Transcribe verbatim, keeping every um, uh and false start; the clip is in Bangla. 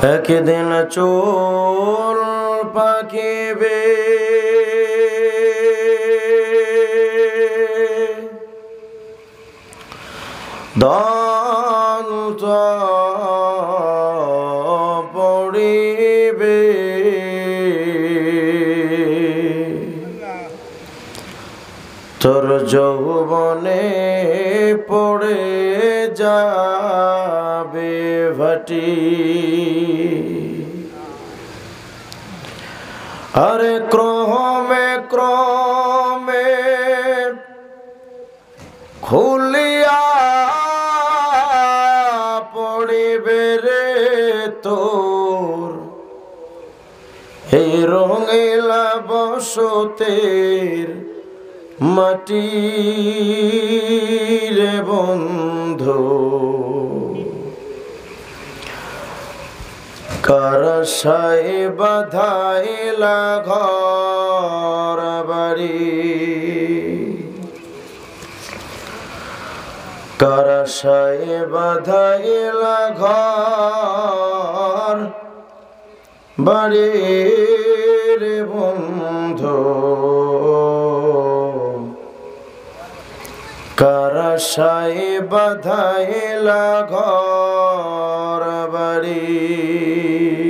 একদিন চুল পাকিবে দন্ত পড়িবে তোর যৌবনে পড়ে যাবে ভাটি আরে ক্রমে ক্রমে খুলিয়া পড়িবে রে তোর এই রঙিলা বসতের মাটি রে বন্ধু কারসায় বাধাইলা ঘর বাড়ি কারসায় বাধাইলা ঘর বাড়ি রে বন্ধু কারসায় বাধাইলা ঘর বাড়ি